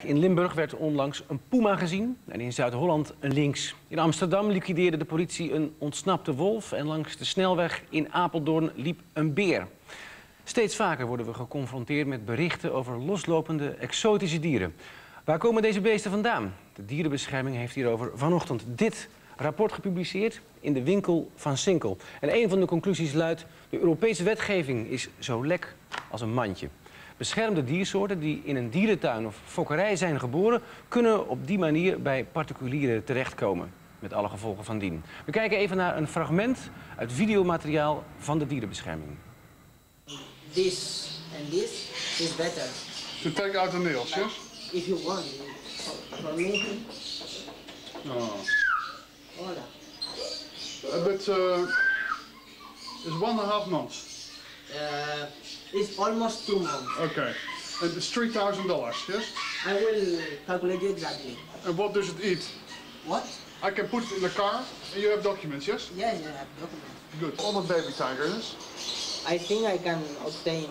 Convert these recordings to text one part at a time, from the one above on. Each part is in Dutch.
In Limburg werd onlangs een puma gezien en in Zuid-Holland een lynx. In Amsterdam liquideerde de politie een ontsnapte wolf en langs de snelweg in Apeldoorn liep een beer. Steeds vaker worden we geconfronteerd met berichten over loslopende exotische dieren. Waar komen deze beesten vandaan? De dierenbescherming heeft hierover vanochtend dit rapport gepubliceerd in de winkel van Sinkel. En een van de conclusies luidt: de Europese wetgeving is zo lek als een mandje. Beschermde diersoorten die in een dierentuin of fokkerij zijn geboren, kunnen op die manier bij particulieren terechtkomen. Met alle gevolgen van dien. We kijken even naar een fragment uit videomateriaal van de dierenbescherming. This and this is better. To take out the nails, yes? If you want. For me. Oh. Hola. But it's 1.5 months. It's almost 2 months. Okay. And it's $3,000, yes? I will calculate you exactly. And what does it eat? What? I can put it in the car and you have documents, yes? Yes, I have documents. Good. All the baby tigers. I think I can obtain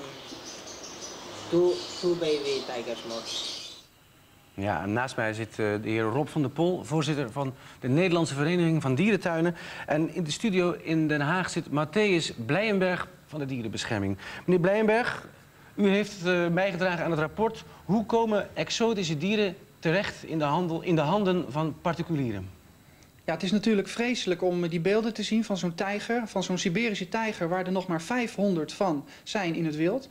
two baby tigers more. Ja, en naast mij zit de heer Rob van der Pol, voorzitter van de Nederlandse Vereniging van Dierentuinen. En in de studio in Den Haag zit Matthijs Blijenberg van de Dierenbescherming. Meneer Blijenberg, u heeft bijgedragen aan het rapport. Hoe komen exotische dieren terecht in de handen van particulieren? Ja, het is natuurlijk vreselijk om die beelden te zien van zo'n tijger, van zo'n Siberische tijger, waar er nog maar 500 van zijn in het wild.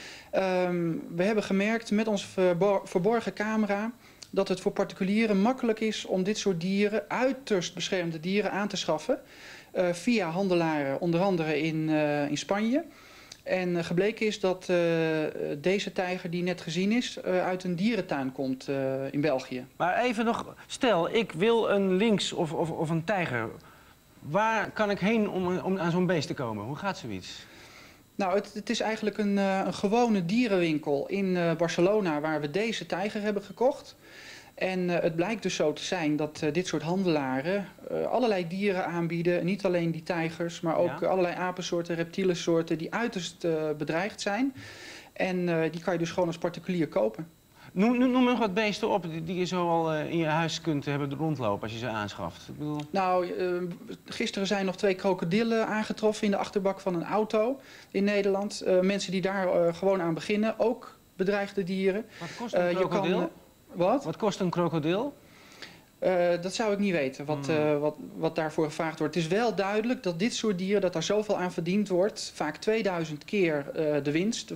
We hebben gemerkt met onze verborgen camera dat het voor particulieren makkelijk is om dit soort dieren, uiterst beschermde dieren, aan te schaffen. Via handelaren, onder andere in Spanje. En gebleken is dat deze tijger die net gezien is, uit een dierentuin komt in België. Maar even nog, stel ik wil een lynx of een tijger. Waar kan ik heen om aan zo'n beest te komen? Hoe gaat zoiets? Nou, het is eigenlijk een gewone dierenwinkel in Barcelona waar we deze tijger hebben gekocht. En het blijkt dus zo te zijn dat dit soort handelaren allerlei dieren aanbieden. Niet alleen die tijgers, maar ook allerlei apensoorten, reptielensoorten die uiterst bedreigd zijn. En die kan je dus gewoon als particulier kopen. Noem nog wat beesten op die je zo al in je huis kunt hebben rondlopen als je ze aanschaft. Ik bedoel... Nou, gisteren zijn nog 2 krokodillen aangetroffen in de achterbak van een auto in Nederland. Mensen die daar gewoon aan beginnen, ook bedreigde dieren. Wat kost een krokodil? Wat kost een krokodil? Dat zou ik niet weten, wat daarvoor gevraagd wordt. Het is wel duidelijk dat dit soort dieren, dat daar zoveel aan verdiend wordt. Vaak 2000 keer de winst,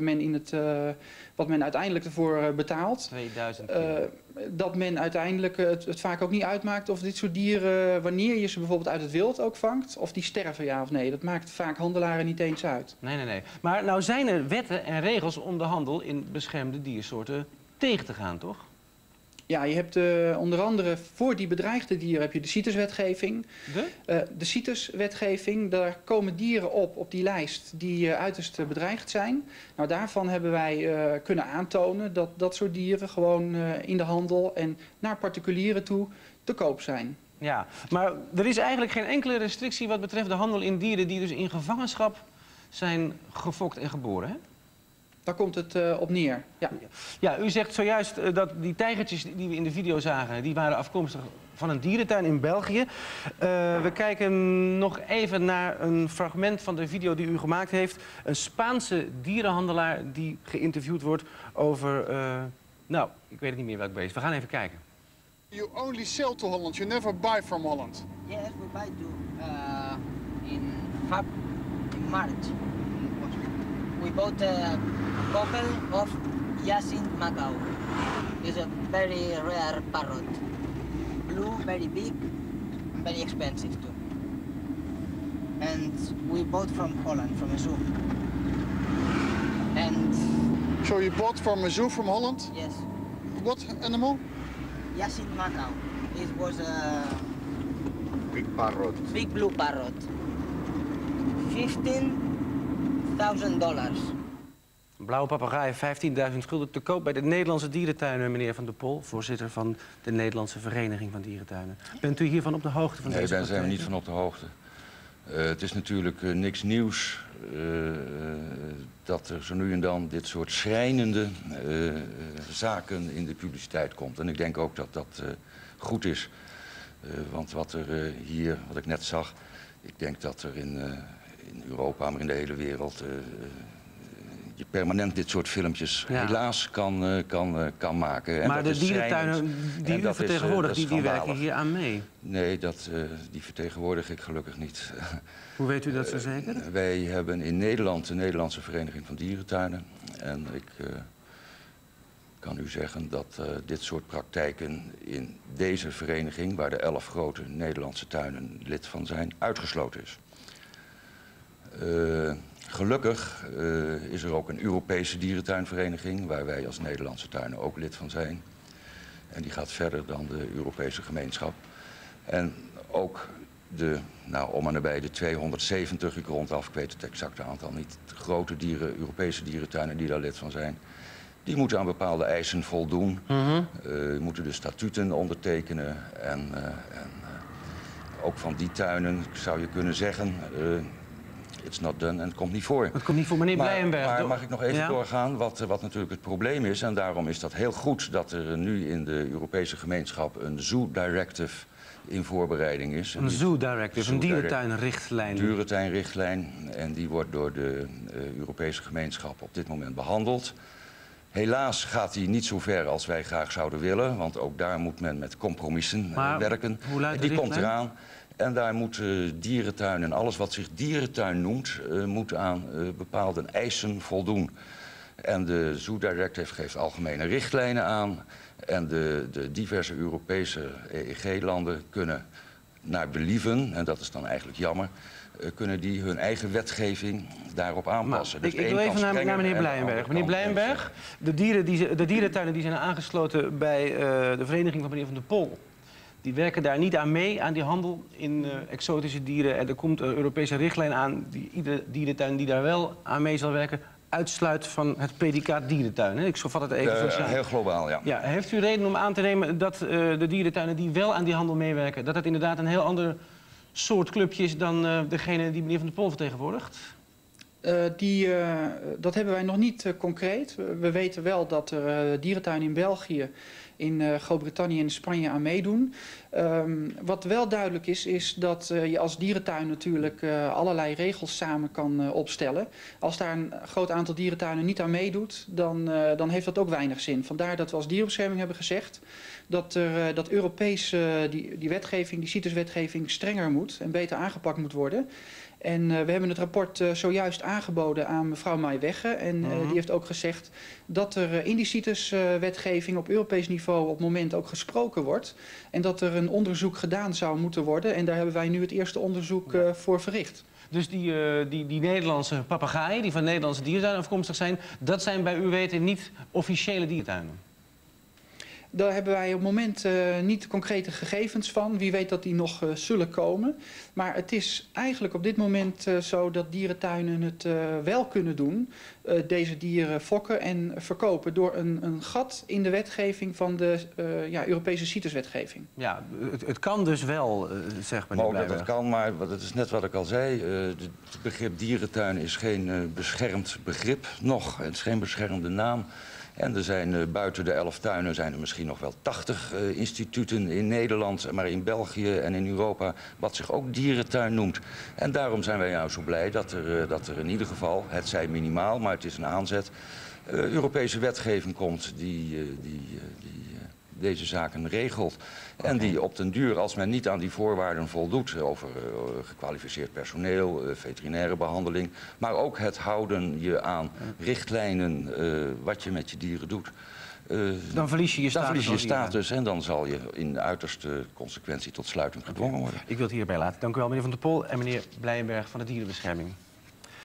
wat men uiteindelijk ervoor betaalt. 2000 keer. Dat men uiteindelijk het vaak ook niet uitmaakt of dit soort dieren, wanneer je ze bijvoorbeeld uit het wild ook vangt, of die sterven ja of nee. Dat maakt vaak handelaren niet eens uit. Nee. Maar nou zijn er wetten en regels om de handel in beschermde diersoorten tegen te gaan, toch? Ja, je hebt onder andere voor die bedreigde dieren heb je de CITES-wetgeving. De CITES-wetgeving, daar komen dieren op die lijst die uiterst bedreigd zijn. Nou, daarvan hebben wij kunnen aantonen dat dat soort dieren gewoon in de handel en naar particulieren toe te koop zijn. Ja, maar er is eigenlijk geen enkele restrictie wat betreft de handel in dieren die dus in gevangenschap zijn gefokt en geboren, hè? Daar komt het op neer, ja. Ja, u zegt zojuist dat die tijgertjes die we in de video zagen, die waren afkomstig van een dierentuin in België. We kijken nog even naar een fragment van de video die u gemaakt heeft. Een Spaanse dierenhandelaar die geïnterviewd wordt over... nou, ik weet het niet meer welk beest. We gaan even kijken. You only sell to Holland, you never buy from Holland. Yes, we buy too. In March. We bought a couple of Jacinth Macau. It's a very rare parrot. Blue, very big, very expensive too. And we bought from Holland, from a zoo. And... So you bought from a zoo from Holland? Yes. What animal? Jacinth Macau. It was a... Big parrot. Big blue parrot. $15,000. Een blauwe papegaai, 15.000 gulden te koop bij de Nederlandse dierentuinen, meneer Van der Pol, voorzitter van de Nederlandse Vereniging van Dierentuinen. Bent u hiervan op de hoogte? Nee, daar zijn we niet van op de hoogte. Het is natuurlijk niks nieuws dat er zo nu en dan dit soort schrijnende zaken in de publiciteit komt. En ik denk ook dat dat goed is. Want wat er hier, wat ik net zag, ik denk dat er in Europa, maar in de hele wereld, je permanent dit soort filmpjes helaas kan maken. En maar de dierentuinen die u vertegenwoordigt, die werken hier aan mee? Nee, die vertegenwoordig ik gelukkig niet. Hoe weet u dat zo zeker? Wij hebben in Nederland de Nederlandse Vereniging van Dierentuinen. En ik kan u zeggen dat dit soort praktijken in deze vereniging, waar de 11 grote Nederlandse tuinen lid van zijn, uitgesloten is. Gelukkig is er ook een Europese dierentuinvereniging, waar wij als Nederlandse tuinen ook lid van zijn. En die gaat verder dan de Europese gemeenschap. En ook de, om en nabij de 270, ik rond af, ik weet het exacte aantal niet, grote Europese dierentuinen die daar lid van zijn, die moeten aan bepaalde eisen voldoen. Moeten de statuten ondertekenen en ook van die tuinen zou je kunnen zeggen, it's not done en het komt niet voor. Het komt niet voor, meneer Blijenberg. Maar mag ik nog even doorgaan wat natuurlijk het probleem is, en daarom is dat heel goed dat er nu in de Europese gemeenschap een Zoo Directive in voorbereiding is. Een Zoo Directive, een dierentuinrichtlijn. Dierentuinrichtlijn, en die wordt door de Europese gemeenschap op dit moment behandeld. Helaas gaat die niet zo ver als wij graag zouden willen, want ook daar moet men met compromissen werken. Hoe luidt die komt eraan. En daar moeten dierentuinen, alles wat zich dierentuin noemt, moet aan bepaalde eisen voldoen. En de Zoo Directive geeft algemene richtlijnen aan. En de diverse Europese EEG-landen kunnen naar believen, en dat is dan eigenlijk jammer, kunnen die hun eigen wetgeving daarop aanpassen. Dus ik wil even naar meneer Blijenberg. Meneer Blijenberg, de dierentuinen die zijn aangesloten bij de vereniging van meneer Van der Pol, die werken daar niet aan mee, aan die handel in exotische dieren. En er komt een Europese richtlijn aan, die iedere dierentuin die daar wel aan mee zal werken, uitsluit van het predicaat dierentuin. Ik vat het even zo samen. Heel globaal, ja. Heeft u reden om aan te nemen dat de dierentuinen die wel aan die handel meewerken, dat het inderdaad een heel ander soort clubje is dan degene die meneer Van der Pol vertegenwoordigt? Dat hebben wij nog niet concreet. We weten wel dat er dierentuinen in België, in Groot-Brittannië en Spanje aan meedoen. Wat wel duidelijk is dat je als dierentuin natuurlijk allerlei regels samen kan opstellen. Als daar een groot aantal dierentuinen niet aan meedoet, dan heeft dat ook weinig zin. Vandaar dat we als dierenbescherming hebben gezegd dat Europees die wetgeving, die CITES-wetgeving, strenger moet en beter aangepakt moet worden. En we hebben het rapport zojuist aangeboden aan mevrouw Maaiwegge. En die heeft ook gezegd dat er in die CITES-wetgeving op Europees niveau op het moment ook gesproken wordt. En dat er een onderzoek gedaan zou moeten worden. En daar hebben wij nu het eerste onderzoek voor verricht. Dus die Nederlandse papegaaien, die van Nederlandse dierentuinen afkomstig zijn, dat zijn bij uw weten niet officiële dierentuinen? Daar hebben wij op het moment niet concrete gegevens van. Wie weet dat die nog zullen komen. Maar het is eigenlijk op dit moment zo dat dierentuinen het wel kunnen doen. Deze dieren fokken en verkopen door een gat in de wetgeving van de Europese CITES-wetgeving. Ja, het kan dus wel, zegt meneer Blijenberg. Dat kan, maar dat is net wat ik al zei. Het begrip dierentuin is geen beschermd begrip nog. Het is geen beschermde naam. En er zijn buiten de 11 tuinen zijn er misschien nog wel 80 instituten in Nederland, maar in België en in Europa, wat zich ook dierentuin noemt. En daarom zijn wij nou zo blij dat er in ieder geval, het zij minimaal, maar het is een aanzet, Europese wetgeving komt die deze zaken regelt. En die op den duur, als men niet aan die voorwaarden voldoet, over gekwalificeerd personeel, veterinaire behandeling, maar ook het houden je aan richtlijnen, wat je met je dieren doet. Dan verlies je je status. Dan verlies je je status en dan zal je in de uiterste consequentie tot sluiting gedwongen worden. Ik wil het hierbij laten. Dank u wel, meneer Van der Pol en meneer Blijenberg van de Dierenbescherming.